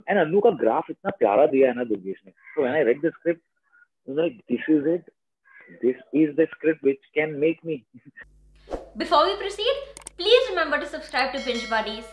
And Annu का graph इतना प्यारा दिया है ना दुर्गेश ने. So when I read the script, I was like, this is it. This is the script which can make me. Before we proceed, please remember to subscribe to Binge Buddies.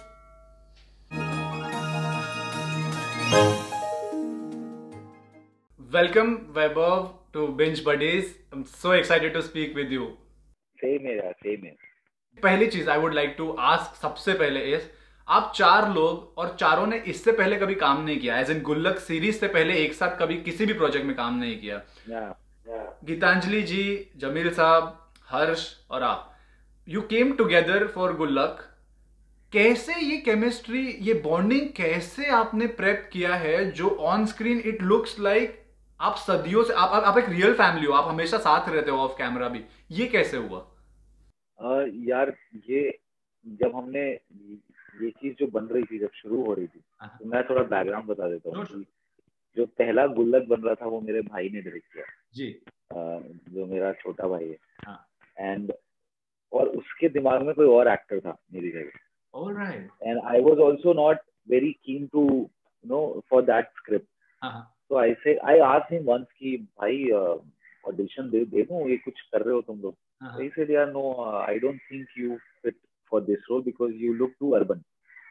Welcome, Vaibhav, to Binge Buddies. I'm so excited to speak with you. Same है यार, same है. पहली चीज I would like to ask सबसे पहले is, आप चार लोग और चारों ने इससे पहले कभी काम नहीं किया, एज इन गुल्लक सीरीज से पहले एक साथ कभी किसी भी प्रोजेक्ट में काम नहीं किया. गीतांजलि जी, जमील साहब, हर्ष और आप, यू केम टुगेदर फॉर गुल्लक. कैसे ये केमिस्ट्री, ये बॉन्डिंग कैसे आपने प्रेप किया है जो on screen it looks like आप सदियों से आप एक रियल फैमिली हो, आप हमेशा साथ रहते हो ऑफ कैमरा भी. ये कैसे हुआ? यार ये जब हमने ये चीज जो बन रही थी, जब शुरू हो रही थी, तो मैं थोड़ा बैकग्राउंड बता देता हूँ. जो पहला गुल्लक बन रहा था वो मेरे भाई ने डायरेक्ट किया जी, जो मेरा छोटा भाई है. हाँ. एंड और उसके दिमाग में कोई और एक्टर था मेरी जगह. Alright. And I was also not very keen to for that script. तो आई आस्क्ड हिम वंस कि भाई ऑडिशन दे दूं, ये कुछ कर रहे हो तुम लोग? He said, yeah, no, I don't think you fit for this role because you look too urban.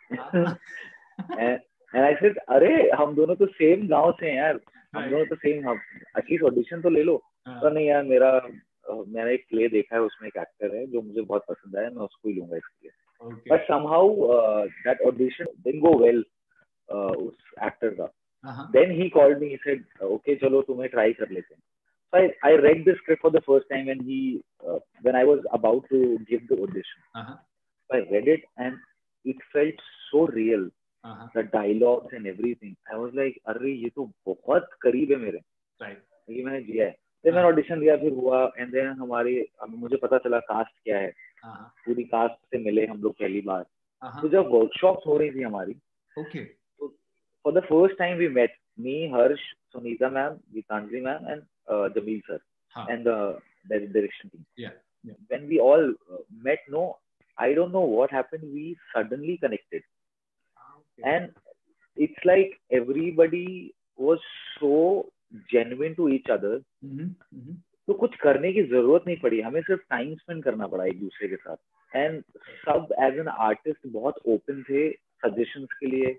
and I said, अरे हम दोनों तो सेम गांव से हैं यार, हम दोनों तो सेम, एटलीस्ट ऑडिशन तो ले लो. तो नहीं यार, मैंने एक प्ले देखा है, उसमें एक एक्टर है जो मुझे बहुत पसंद आया, मैं उसको ही लूंगा इसके लिए. But somehow that audition didn't go well उस एक्टर का. Then he called me, he said okay चलो तुम्हें ट्राई कर लेते हैं. So I read the script for the first time when I was about to give the audition. So I read it and it felt so real. The dialogues and everything. I was like, अरे ये तो बहुत करीब है मेरे. ये मैंने दिया है. फिर मैंने ऑडिशन दिया, फिर हुआ, एंड देन मुझे पता चला कास्ट क्या है. पूरी कास्ट से मिले हम लोग पहली बार. तो जब वर्कशॉप्स हो रही थी हमारी, तो for the first time we met, me, Harsh, Sunita ma'am, Gitanjali ma'am, and Jamil sir, and the direction team. Yeah. When we all met, no, I don't know what happened. We suddenly connected, and it's like everybody was so genuine to each other. तो कुछ करने की जरूरत नहीं पड़ी, हमें सिर्फ time spend करना पड़ा एक दूसरे के साथ. एंड सब एज एन आर्टिस्ट बहुत ओपन थे सजेशंस के लिए,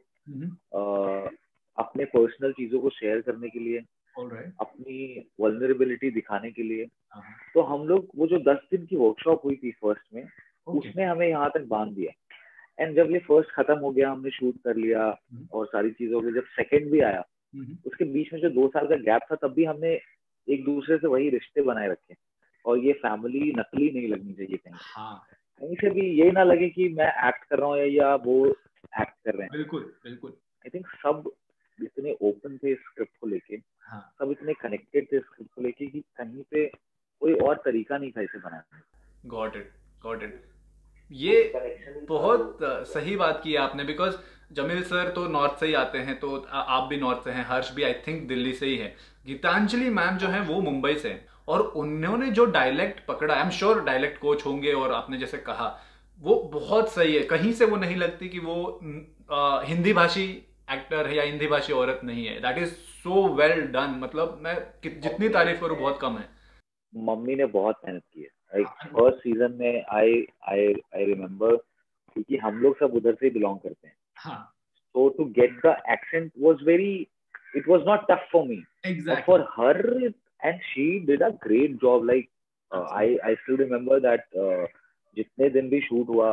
अपने पर्सनल चीजों को शेयर करने के लिए, अपनी वल्नरेबिलिटी दिखाने के लिए. तो हम लोग, वो जो 10 दिन की वर्कशॉप हुई थी फर्स्ट में, उसने हमें यहाँ तक बांध दिया. एंड जब ये फर्स्ट खत्म हो गया, हमने शूट कर लिया और सारी चीजें हो गई, जब सेकंड भी आया, उसके बीच में जो 2 साल का गैप था, तब भी हमने एक दूसरे से वही रिश्ते बनाए रखे. और ये फैमिली नकली नहीं लगनी चाहिए कहीं से भी, ये ना लगे कि मैं एक्ट कर रहा हूँ या वो एक्ट कर रहे हैं. बिल्कुल. आई थिंक सब इतने ओपन थे स्क्रिप्ट को लेके, सब इतने कनेक्टेड थे स्क्रिप्ट को लेके कि कहीं पे कोई और तरीका नहीं था इसे बनाने. Got it. ये बहुत सही बात की आपने, बिकॉज जमील सर तो नॉर्थ से ही आते हैं, तो आप भी नॉर्थ से हैं, हर्ष भी आई थिंक दिल्ली से ही है, गीतांजलि मैम जो है वो मुंबई से हैं, और उन्होंने जो डायलेक्ट पकड़ा, I am sure dialect coach होंगे, और आपने जैसे कहा वो बहुत सही है. कहीं से वो नहीं लगती कि वो हिंदी भाषी एक्टर है या हिंदी भाषी औरत नहीं है. That is so well done. मतलब मैं जितनी तारीफ करूं बहुत कम है. मम्मी ने बहुत मेहनत की है. फर्स्ट सीजन में आई रिमेम्बर, क्योंकि हम लोग सब उधर से बिलोंग करते हैं, so to get the accent it was not tough for me. Exactly. But for her, and she did a great job. Like I still remember that जितने दिन भी शूट हुआ,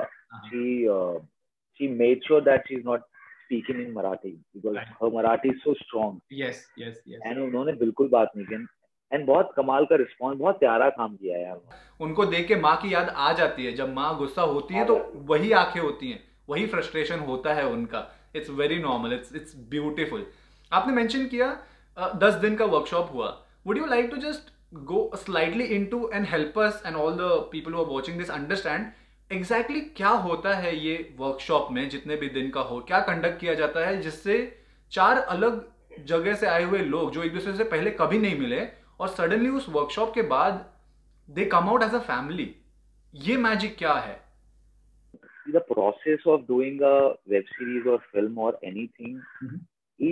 she made sure that she's not speaking in Marathi because her Marathi is so strong. Yes. And उन्होंने बिल्कुल बात नहीं की. And बहुत कमाल का रिस्पॉन्स, बहुत प्यारा काम किया यार. उनको देख के माँ की याद आ जाती है. जब माँ गुस्सा होती है तो वही आंखें होती हैं, वही फ्रस्ट्रेशन होता है उनका. It's very normal, it's beautiful. आपने मेंशन किया 10 दिन का वर्कशॉप हुआ. Would you like to just go slightly into and help us and all the people who are watching this understand exactly क्या होता है ये वर्कशॉप में, जितने भी दिन का हो, क्या कंडक्ट किया जाता है जिससे 4 अलग जगह से आए हुए लोग जो एक दूसरे से पहले कभी नहीं मिले और सडनली उस वर्कशॉप के बाद they come out as a family. ये मैजिक क्या है? The process of doing a web series or film or anything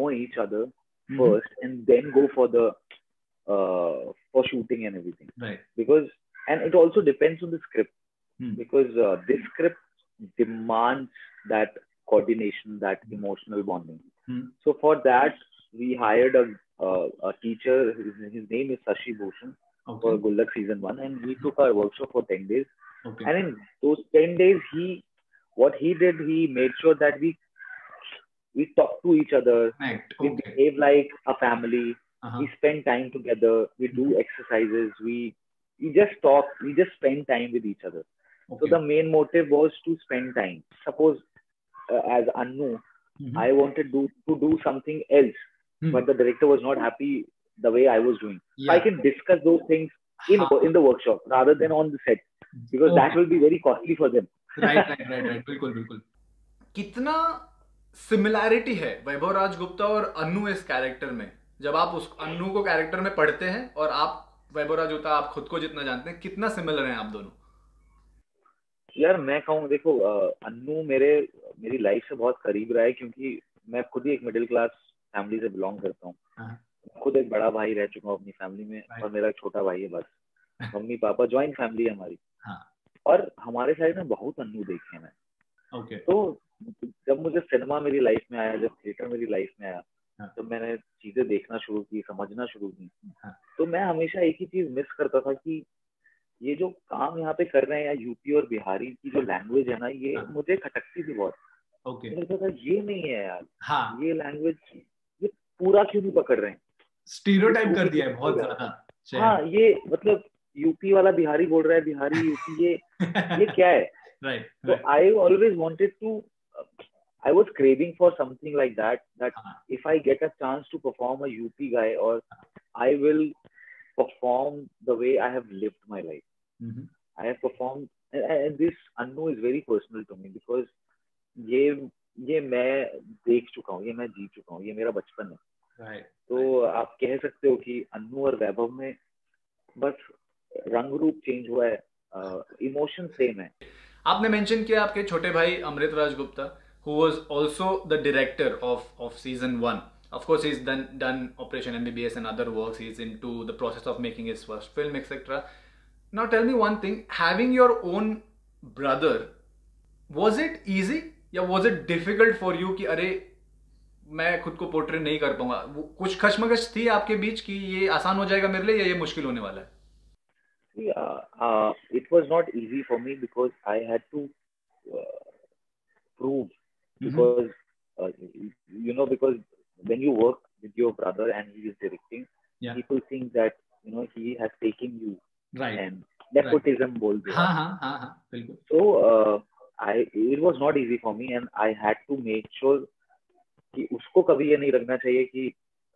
know each other first and then go for the for shooting and everything. Right. Because and it also depends on the script. Because this script demands that coordination, that emotional bonding. So for that, we hired a teacher. His name is Sashi Bhushan for Gullak season 1, and he took our workshop for 10 days. And in those 10 days, what he did, he made sure that we talk to each other. We behave like a family. We spend time together. We do exercises. We just talk. We just spend time with each other. So the main motive was to spend time. Suppose as Annu, I wanted to do something else, but the director was not happy the way I was doing. So I can discuss those things in the workshop rather than on the set, because that will be very costly for them. Right. बिल्कुल. कितना similarity है वैभव राजगुप्ता और अन्नू इस character में? जब आप उस अन्नू को कैरेक्टर में पढ़ते हैं और आप वैभव राजगुप्ता, आप खुद को जितना जानते हैं, कितना सिमिलर हैं आप दोनों? यार मैं कहूँ, देखो अन्नू मेरी लाइफ से बहुत करीब रहा है, क्योंकि मैं खुद ही एक मिडिल क्लास फैमिली से बिलोंग करता हूँ. खुद एक बड़ा भाई रह चुका हूँ अपनी फैमिली में, और मेरा एक छोटा भाई है बस. मम्मी पापा जॉइंट फैमिली है हमारी. और हमारे साइड में बहुत अन्नू देखे हैं मैं. तो जब मुझे सिनेमा मेरी लाइफ में आया, जब थिएटर मेरी लाइफ में आया, तो मैंने चीजें देखना शुरू की, समझना शुरू की, तो मैं हमेशा एक ही चीज मिस करता था कि ये जो काम यहाँ पे कर रहे हैं, या यूपी और बिहारी की जो लैंग्वेज है ना, ये मुझे खटकती थी बहुत. मुझे था ये नहीं है यार, ये लैंग्वेज ये पूरा क्यों नहीं पकड़ रहे हैं. स्टीरियोटाइप कर दिया है बहुत ज्यादा. हाँ, ये मतलब यूपी वाला बिहारी बोल रहा है, बिहारी यूपी, ये क्या है. So I always wanted to, I was craving for something like that if I get a chance to perform a UP guy, or I will perform the way I have lived my life. I have performed, and this Annu is very personal to me, because ये मैं देख चुका हूँ, ये मैं जी चुका हूँ, ये मेरा बचपन है. तो आप कह सकते हो कि अन्नू और वैभव में बस रंग रूप चेंज हुआ है, इमोशन सेम है. आपने मेंशन किया आपके छोटे भाई अमृत Raj Gupta, who was also the director of season 1. Of course, he's done Operation MBBS and other works. He's into the process of making his first film, etc. Now, tell me one thing: having your own brother, was it easy, या was it difficult for you कि अरे मैं खुद को portray नहीं कर पाऊंगा? कुछ खचमगच थी आपके बीच कि ये आसान हो जाएगा मेरे लिए, या ये मुश्किल होने वाला है? It was not easy for me, because I had to prove, because because when you work with your brother and he is directing, people think that he has taken you, and nepotism बोलते हैं. हाँ, बिल्कुल. So it was not easy for me, and I had to make sure कि उसको कभी ये नहीं लगना चाहिए कि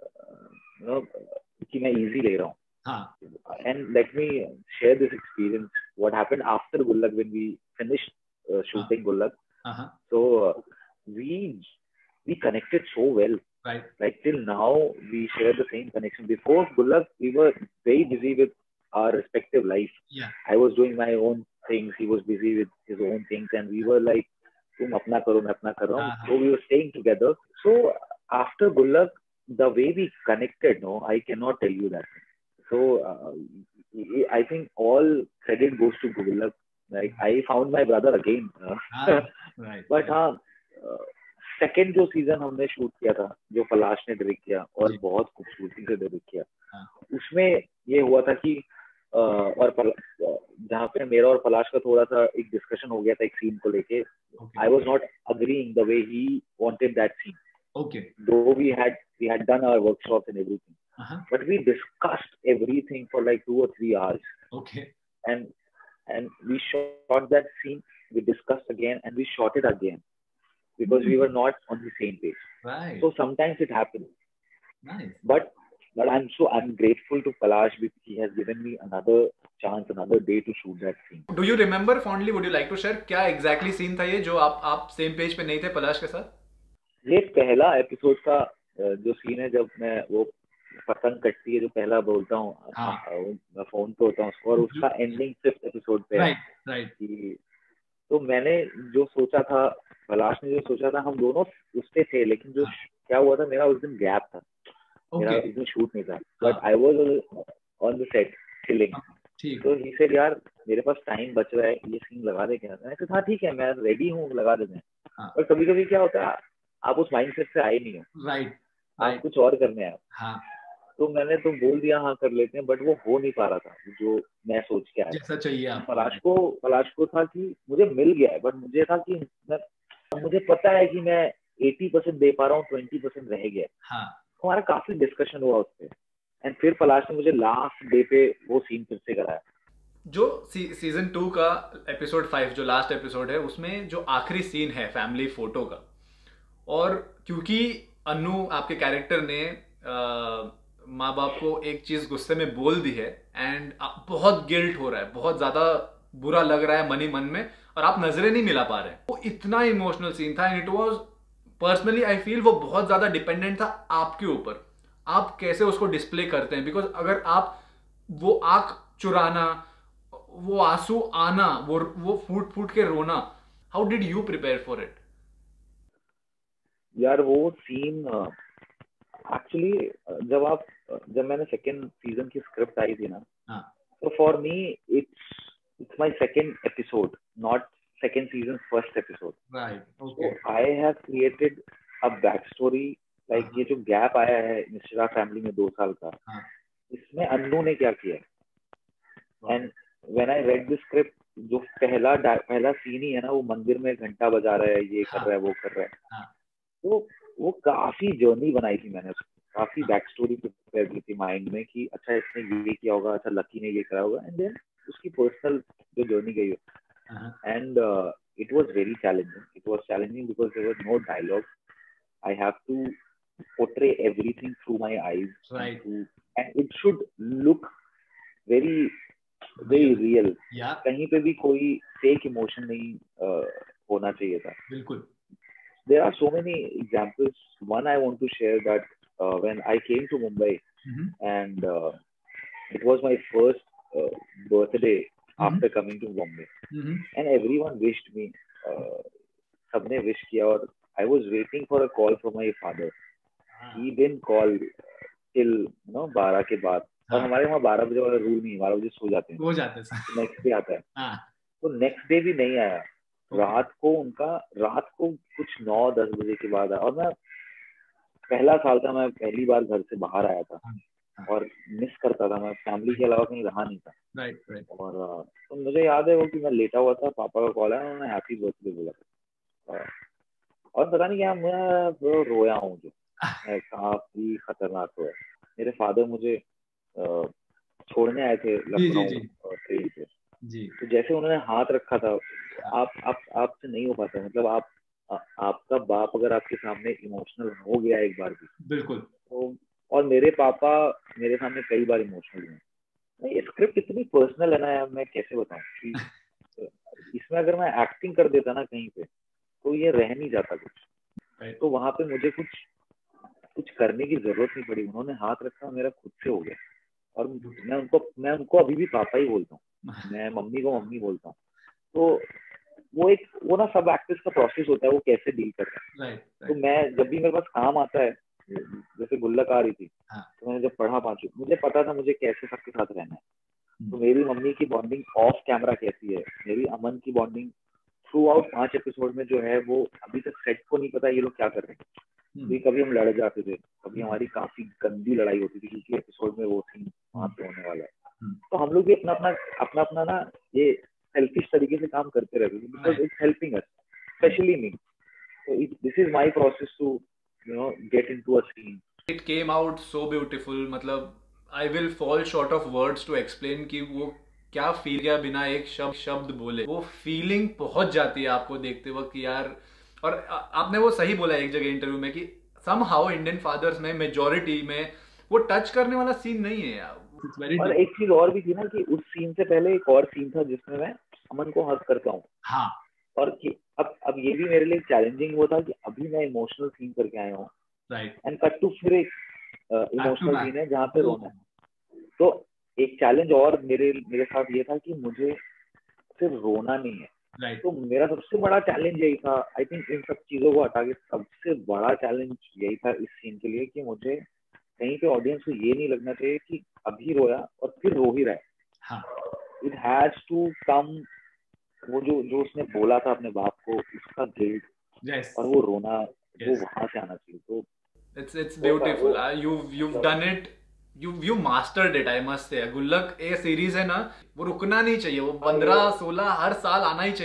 कि मैं easy ले रहा हूँ. And let me share this experience. What happened after Gullak, when we finished shooting Gullak? So we connected so well. Like till now, we share the same connection. Before Gullak, we were very busy with our respective life. I was doing my own things. He was busy with his own things, and we were like, "Tum apna karo, main apna kar raha hu." So we were staying together. So after Gullak, the way we connected, I cannot tell you that. So I think all credit goes to Gullak. Like I found my brother again. But second जो season हमने shoot किया था, जो पलाश ने direct किया और बहुत खूबसूरती से डायरेक्ट किया, उसमें ये हुआ था कि और जहाँ पे मेरा और पलाश का थोड़ा सा एक डिस्कशन हो गया था एक सीन को लेके. I was not agreeing the way he wanted that scene. Though we had done our workshop and everything, but we discussed everything for like 2 or 3 hours. And we shot that scene, we discussed again, and we shot it again, because we were not on the same page. So sometimes it happens. But I'm grateful to Palash, because he has given me another chance, another day to shoot that scene. Do you remember fondly? Would you like to share क्या exactly scene था ये जो आप same page पे नहीं थे पलाश के साथ? ये पहला एपिसोड का जो सीन है, जब मैं वो पतंग कटती है, जो पहला बोलता हूँ, मैं फोन पे होता हूँ उसको, और उसका एंडिंग 5th एपिसोड पे है. तो मैंने जो सोचा था, पलाश ने जो सोचा था, हम दोनों उस पे थे, लेकिन जो क्या हुआ था, मेरा उस दिन गैप था, मेरा उस दिन शूट नहीं था, but I was on the set chilling. तो ही सेड यार मेरे पास टाइम बच रहा है, ये सीन लगा दे क्या? मैंने कहा हाँ ठीक है, मैं रेडी हूँ, लगा देते हैं। और कभी कभी क्या होता है, आप उस माइंडसेट से आए नहीं हो, राइट, आप कुछ और करने आए। हाँ, तो मैंने तो बोल दिया हाँ कर लेते हैं, बट वो हो नहीं पा रहा था जो मैं सोच के आया। जैसा चाहिए आपको। पलाश को था कि मुझे मिल गया है, बट मुझे था कि मुझे पता है कि मैं 80% दे पा रहा हूँ, 20% रह गया। हाँ, हमारा काफी डिस्कशन हुआ उस पर, एंड फिर पलाश ने मुझे लास्ट डे पे वो सीन फिर से कराया। जो सीजन 2 का एपिसोड 5 जो लास्ट एपिसोड है, उसमें जो आखिरी सीन है फैमिली फोटो का, और क्योंकि अनु आपके कैरेक्टर ने माँ बाप को एक चीज गुस्से में बोल दी है, एंड बहुत गिल्ट हो रहा है, बहुत ज्यादा बुरा लग रहा है मन में, और आप नजरें नहीं मिला पा रहे हैं, वो इतना इमोशनल सीन था। And it was personally I feel वो बहुत ज्यादा डिपेंडेंट था आपके ऊपर, आप कैसे उसको डिस्प्ले करते हैं। बिकॉज अगर आप वो आंख चुराना, वो आंसू आना, वो फूट फूट के रोना, how did you prepare for it? यार वो सीन एक्चुअली जब मैंने सेकेंड सीजन की स्क्रिप्ट आई थी ना, तो for me it's my second episode, not second season first episode. So I have created a back story, like ये जो गैप आया है मिश्रा फैमिली में 2 साल का, इसमें अन्नू ने क्या किया। And when I read the script, जो पहला सीन ही है ना, वो मंदिर में घंटा बजा रहा है, ये कर रहा है, वो कर रहा है, तो वो काफी जर्नी बनाई थी मैंने, काफी बैक स्टोरी प्रिपेयर की थी माइंड में कि अच्छा इसने ये किया होगा, अच्छा लकी ने ये करा होगा, एंड देन उसकी पर्सनल जो जर्नी गई हो। And it was very challenging. It was challenging because there was no dialogue. I have to portray everything through my eyes, right, and it should look very real. कहीं पे भी कोई fake emotion नहीं होना चाहिए था। बिल्कुल। There are so many examples. One I want to share that when I came to Mumbai, and it was my first birthday after coming to Bombay, and everyone wished me. सबने wish किया, और I was waiting for a call from my father. He didn't call till 12 के बाद, और हमारे वहाँ 12 बजे वाला रूल नहीं, 12 बजे सो जाते हैं, नेक्स्ट डे आता है। तो नेक्स्ट डे भी नहीं आया, रात को कुछ 9-10 बजे के बाद आया, और मैं पहला साल था, मैं पहली बार घर से बाहर आया था, और मिस करता था, मैं फैमिली के अलावा कहीं रहा नहीं था। और तो मुझे याद है वो कि मैं लेटा हुआ था, पापा का कॉल आया, उन्होंने हैप्पी बर्थडे बोला, और पता नहीं क्या मैं रोया हूँ, जो काफी खतरनाक हुआ। मेरे फादर मुझे छोड़ने आए थे लखनऊ ट्रेन पे, तो जैसे उन्होंने हाथ रखा था, आपसे नहीं हो पाता, मतलब आपका बाप अगर आपके सामने इमोशनल हो गया एक बार भी, बिल्कुल, तो और मेरे पापा मेरे सामने कई बार इमोशनल हुए। ये स्क्रिप्ट इतनी पर्सनल है ना यार, मैं कैसे बताऊं कि इसमें अगर मैं एक्टिंग कर देता ना कहीं पे, तो ये रह नहीं जाता कुछ। तो वहां पे मुझे कुछ करने की जरूरत नहीं पड़ी, उन्होंने हाथ रखा, मेरा खुद से हो गया। और मैं उनको अभी भी पापा ही बोलता हूँ, मैं मम्मी को मम्मी बोलता हूँ। तो वो ना सब एक्टर्स का प्रोसेस होता है, वो कैसे डील करता है। तो मैं जब भी मेरे पास काम आता है, जैसे गुल्लक आ रही थी, तो मैंने जब पढ़ा 5, मुझे पता था मुझे कैसे सबके साथ रहना है। तो मेरी मम्मी की बॉन्डिंग ऑफ कैमरा कैसी है, मेरी अमन की बॉन्डिंग थ्रू आउट 5 एपिसोड में जो है, वो अभी तक सेट को नहीं पता ये लोग क्या कर रहे हैं। कभी हम लड़ जाते थे, कभी हमारी काफी गंदी लड़ाई होती थी, क्योंकि एपिसोड में वो सीन वहां पे होने वाला है। तो हम लोग भी अपना ना ये सेल्फिश तरीके से काम करते रहते थे, because it's helping us, specially me. So this is my process to get into a scene. It came out so beautiful, मतलब I will fall short of words to explain कि वो क्या फील किया बिना एक शब्द बोले। वो फीलिंग पहुंच जाती है आपको देखते वक्त यार। और आपने वो सही बोला एक जगह इंटरव्यू में कि somehow इंडियन फादर्स में मेजॉरिटी में वो टच करने वाला सीन नहीं है यार। और एक चीज और भी थी ना, कि उस सीन से पहले एक और सीन था जिसमें मैं अमन को हक करता हूँ। हाँ। और अब ये भी मेरे लिए चैलेंजिंग वो था कि अभी मैं इमोशनल सीन करके आया हूँ, एंड कट टू फिर एक इमोशनल सीन है जहाँ पे रोना है। तो एक चैलेंज और मेरे साथ ये था कि मुझे सिर्फ रोना नहीं है, राइट तो मेरा सबसे बड़ा चैलेंज यही था, आई थिंक इन सब चीजों को हटा के सबसे बड़ा चैलेंज यही था इस सीन के लिए कि मुझे कहीं पे ऑडियंस को ये नहीं लगना चाहिए कि अभी रोया और फिर रो ही रहा है. हाँ इट हैज टू कम, वो जो जो उसने बोला था अपने बाप को, उसका गिल्ट यस और वो रोना, वो यस वहां से आना चाहिए. तो it's beautiful. You've done it. You mastered it, I must say. गुल्लक ए सीरीज है ना, वो रुकना नहीं चाहिए. वो 15-16 हर साल आना ही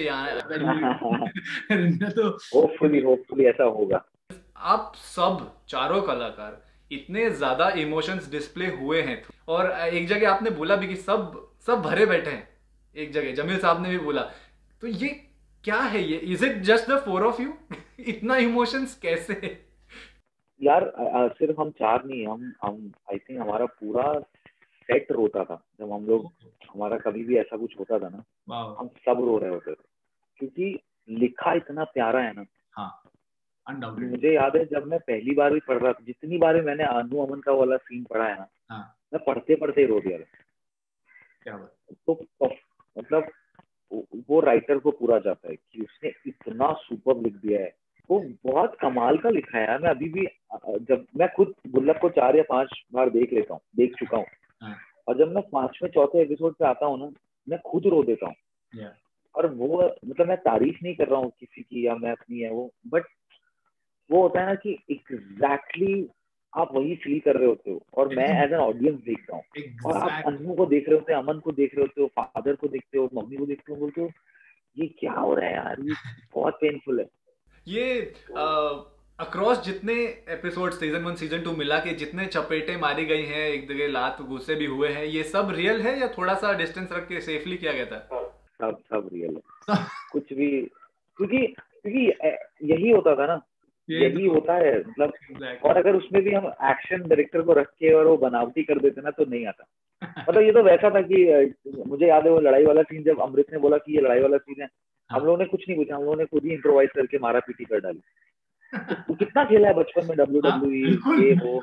चाहिए. तो होपफुली ऐसा होगा. आप सब चारों कलाकार इतने ज्यादा इमोशंस डिस्प्ले हुए हैं, और एक जगह आपने बोला भी कि सब सब भरे बैठे हैं. एक जगह जमील साहब ने भी बोला. तो ये क्या है, ये is it just the four of you? इतना इमोशंस कैसे? यार सिर्फ हम चार नहीं, हम आई थिंक हमारा पूरा सेट रोता था जब हम लोग, हमारा कभी भी ऐसा कुछ होता था ना, हम सब रो रहे होते थे क्योंकि लिखा इतना प्यारा है ना. हाँ अनडाउटेड. मुझे याद है जब मैं पहली बार भी पढ़ रहा था, जितनी बार भी मैंने अनु अमन का वाला सीन पढ़ा है ना, हाँ मैं पढ़ते पढ़ते ही रो दिया. क्या बात. तो मतलब वो राइटर को पूरा जाता है कि उसने इतना सुपर लिख दिया है. वो बहुत कमाल का लिखा है यार. मैं अभी भी जब मैं खुद गुल्लक को 4 या 5 बार देख चुका हूँ. हाँ. और जब मैं 5वें 4थे एपिसोड पे आता हूँ ना, मैं खुद रो देता हूँ. yeah. और वो मतलब मैं तारीफ नहीं कर रहा हूँ किसी की या मैं अपनी है वो, बट वो होता है ना कि एग्जैक्टली आप वही फील कर रहे होते हो और मैं एज एन ऑडियंस देख रहा हूँ. और आप अनु को देख रहे होते हो, अमन को देख रहे होते हो, फादर को देखते हो, मम्मी को देखते हो, बोलते हो ये क्या हो रहा है यार, ये बहुत पेनफुल है. ये अक्रॉस जितने एपिसोड सीजन 1 सीजन 2 मिला के जितने चपेटे मारी गई हैं, एक जगह लात गुस्से भी हुए हैं, ये सब रियल है या थोड़ा सा डिस्टेंस रख के सेफली किया गया था? सब रियल है. कुछ भी, क्योंकि यही होता था ना, यही होता है मतलब. और अगर उसमें भी हम एक्शन डायरेक्टर को रख के और वो बनावटी कर देते ना तो नहीं आता. मतलब ये तो वैसा था कि मुझे याद है वो लड़ाई वाला सीन, जब अमृत ने बोला कि ये लड़ाई वाला सीन है, हम लोगों ने कुछ नहीं पूछा, हम लोगों ने खुद ही इम्प्रोवाइज करके मारा पीटी कर डाली. तो कितना खेला है बचपन में WWE ये वो.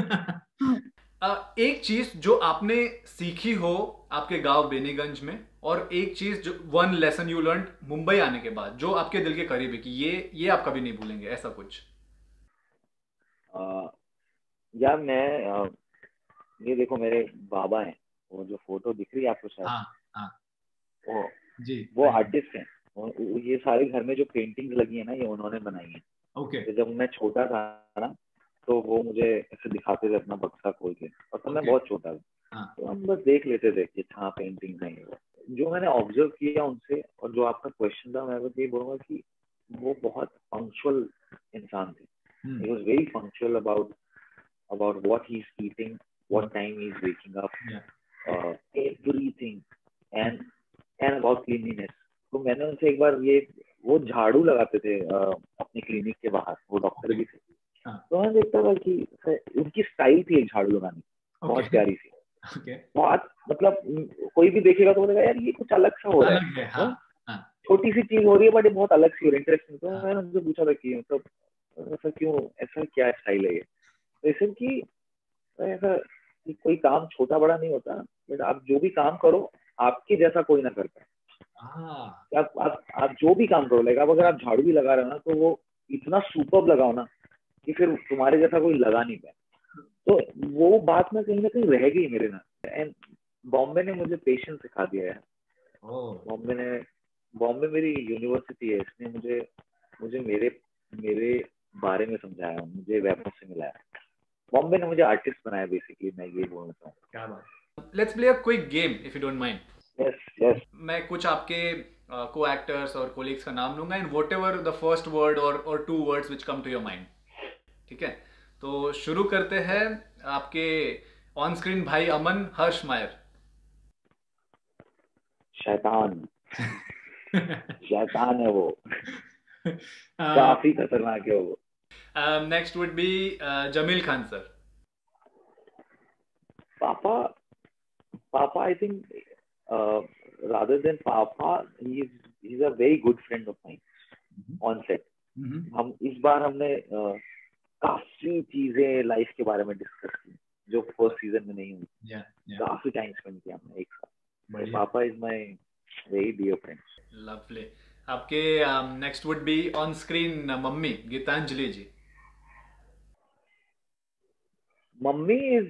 एक चीज जो आपने सीखी हो आपके गांव बेनीगंज में, और एक चीज जो one lesson you learn Mumbai आने के बाद जो आपके दिल के करीब है कि ये आप कभी नहीं भूलेंगे, ऐसा कुछ? यार मैं ये देखो मेरे बाबा हैं, वो जो फोटो दिख रही है आपको शायद, हाँ वो जी वो आर्टिस्ट हैं. ये सारे घर में जो पेंटिंग्स लगी है ना, ये उन्होंने बनाई है. ओके. तो जब मैं छोटा था ना, तो वो मुझे ऐसे दिखाते थे अपना बक्सा खोल के, और तब मैं बहुत छोटा था. तो हम बस देख लेते थे कि हाँ पेंटिंग है. जो मैंने ऑब्जर्व किया उनसे, और जो आपका क्वेश्चन था, मैं बस ये बोलूंगा कि वो बहुत पंक्चुअल इंसान थे. He was very punctual about what he is eating, what time he is waking up, everything, and about cleanliness. तो मैंने उनसे एक बार वो झाड़ू लगाते थे अपने क्लिनिक के बाहर, वो डॉक्टर भी थे. तो मैं देखता था कि उनकी स्टाइल थी एक झाड़ू लगाने की, बहुत प्यारी सी. बहुत मतलब कोई भी देखेगा तो बोलेगा यार ये कुछ अलग सा हो रहा है. छोटी सी चीज हो रही है बट बहुत अलग सी हो रही है, इंटरेस्टिंग. तो मैंने उनसे पूछा था कि मतलब ऐसा क्यों, ऐसा क्या स्टाइल है ये? तो ऐसे कि ऐसा कोई काम छोटा बड़ा नहीं होता, बट आप जो भी काम करो आपके जैसा कोई ना कर पाए. आप जो भी काम करो, लाइक आप अगर आप झाड़ू भी लगा रहे हो ना, तो वो इतना सुपर्ब लगाओ ना कि फिर तुम्हारे जैसा कोई लगा नहीं पाए. तो वो बात में कहीं ना कहीं रह गई मेरे ना. एंड बॉम्बे ने मुझे पेशेंस सिखा दिया है. बॉम्बे मेरी यूनिवर्सिटी है, इसने मुझे मेरे बारे में समझाया, मुझे वैभव से मिलाया. बॉम्बे ने मुझे आर्टिस्ट बनाया बेसिकली, मैं ये बोलना चाहूँ. क्या बात. Let's play a quick game if you don't mind. Yes. मैं कुछ आपके को एक्टर्स और कोलिग्स का नाम लूंगा, and whatever the first word or 2 words which come to your mind. ठीक है, तो शुरू करते हैं. आपके ऑन स्क्रीन भाई अमन, हर्ष मायर. शैतान शैतान है वो. काफी खतरनाक है वो. Next would be Jamil Khan sir. Papa I think rather than Papa, he's a very good friend of mine on set. हम इस बार हमने काफी चीजें लाइफ के बारे में डिस्कस की जो फर्स्ट सीजन में नहीं हुई. काफी टाइम स्पेंड किया हमने एक साथ. Papa is my very dear friend. Lovely. आपके next would be on screen Mummy Gitanjali ji. Mummy is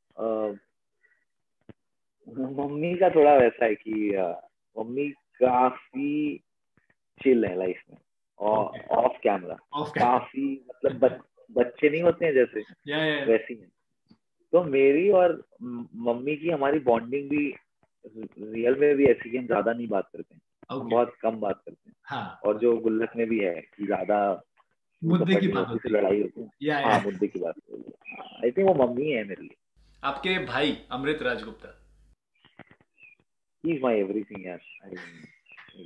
Mummy का थोड़ा वैसा है कि मम्मी काफी चिल है लाइफ में और ऑफ कैमरा काफी मतलब बच्चे नहीं होते हैं जैसे वैसी है. तो मेरी और मम्मी की हमारी बॉन्डिंग भी रियल में भी ऐसी कि हम ज्यादा नहीं बात करते हैं. हम बहुत कम बात करते हैं. हाँ. और जो गुल्लक में भी है कि ज्यादा मुद्दे की बात होती है, लड़ाई होती है. हाँ, मुद्दे की बात होती है. आई थिंक वो मम्मी है मेरे लिए. आपके भाई Amrit Raj Gupta. He's my everything, yes. I mean,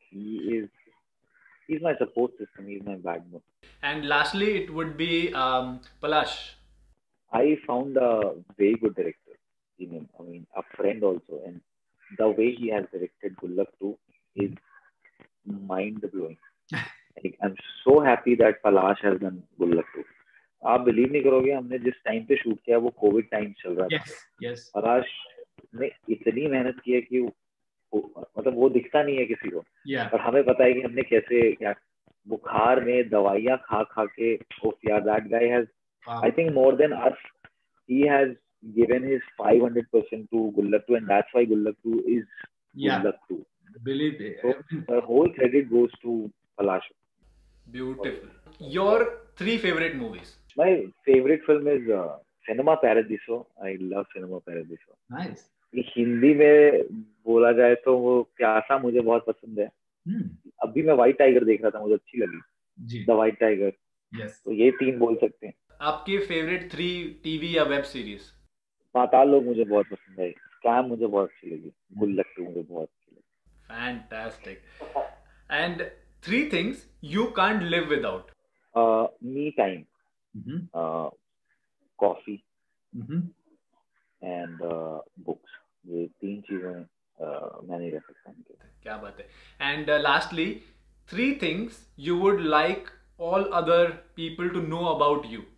he's my support system. He's my backbone. And lastly, it would be Palash. I found a very good director in him. I mean, a friend also, and the way he has directed Gullak 2 is mind blowing. Like, I'm so happy that Palash has done Gullak 2. आप believe नहीं करोगे, हमने जिस time पे shoot किया वो Covid time चल रहा था. yes. पलाश ने इतनी मेहनत की है कि मतलब वो दिखता नहीं है किसी को. और हमें पता है कि हमने कैसे क्या बुखार में दवाइयां खा खा के that guy has I think more than us, he has given his 500% to Gullak 2, and that's why Gullak 2 is Gullak 2. Believe it. So the whole credit goes to Palash. Beautiful. Your 3 favorite movies? My favorite film is Cinema Paradiso. I love Cinema Paradiso. Nice. Hindi में बोला जाए तो वो प्यासा मुझे बहुत पसंद है. अभी मैं व्हाइट टाइगर देख रहा था, मुझे अच्छी लगी द व्हाइट टाइगर. तो ये 3 बोल सकते हैं. आपके फेवरेट 3 टीवी या वेब सीरीज? पाताल लोक मुझे बहुत पसंद है. स्कैम मुझे बहुत अच्छी लगी. गुल्लक 2 मुझे बहुत अच्छी लगी. Fantastic. And 3 things you can't live without? Me time, coffee, and books. ये 3 चीजें मैं नहीं रह सकता. क्या बात है. And lastly, 3 things you would like all other people to know about you?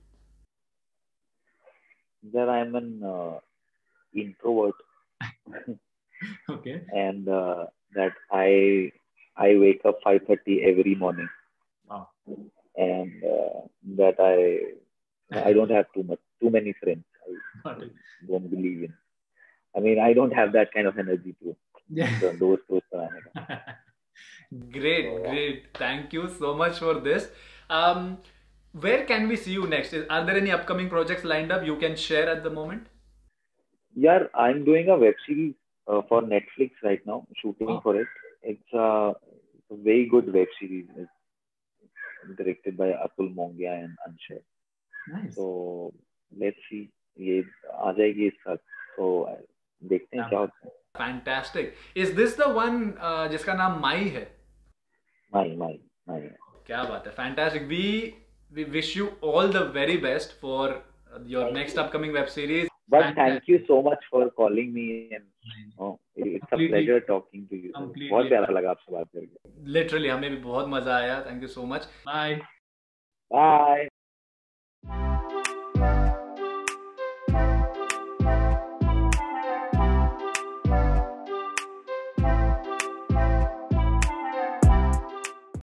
That I'm an introvert. Okay. And that I wake up 5:30 every morning. Wow. And that I don't have too many friends. I don't believe in. I mean, I don't have that kind of energy to those कराने का. Great. Thank you so much for this. Where can we see you next? Are there any upcoming projects lined up you can share at the moment? Yeah, I'm doing a web series for Netflix right now, shooting for it. It's a very good web series. It's directed by Atul Mongia and Anshay. Nice. So let's see. ये आ जाएगी इस साल. तो देखते हैं क्या होता है. Fantastic. Is this the one जिसका नाम माई है? माई. क्या बात है. Fantastic. We wish you all the very best for your next upcoming web series. But thank you so much for calling me, and it's a pleasure talking to you. बहुत प्यारा लगा आपसे बात करके. Literally हमें भी बहुत मजा आया. Thank you so much. Bye.